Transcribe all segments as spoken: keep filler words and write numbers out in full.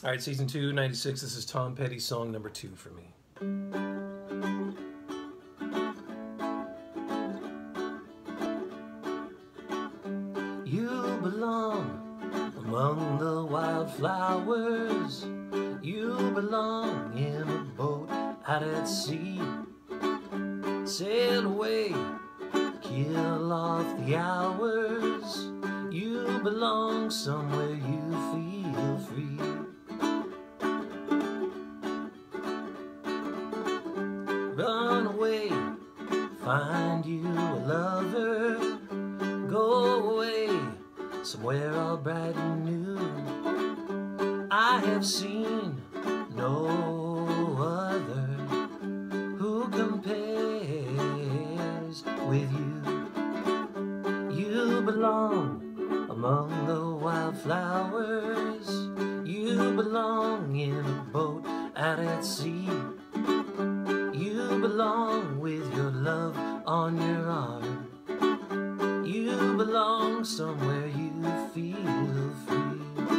All right, season two, ninety-six. This is Tom Petty, song number two for me. You belong among the wildflowers. You belong in a boat out at sea. Sail away, kill off the hours. You belong somewhere you feel free. Run away, find you a lover. Go away, somewhere all bright and new. I have seen no other who compares with you. You belong among the wildflowers. You belong in a boat out at sea. You belong with your love on your arm. You belong somewhere you feel free.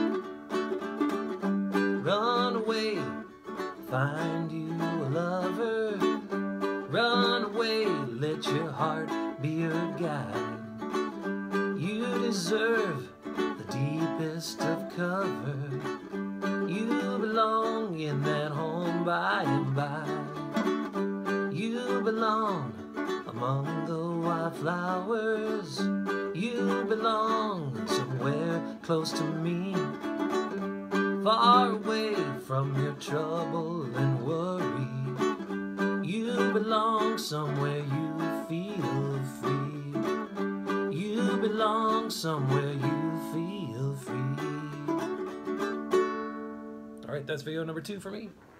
Run away, find you a lover. Run away, let your heart be your guide. You deserve the deepest of cover. You belong in that home by and by. You belong among the wildflowers. You belong somewhere close to me, far away from your trouble and worry. You belong somewhere you feel free. You belong somewhere you feel free. All right, that's video number two for me.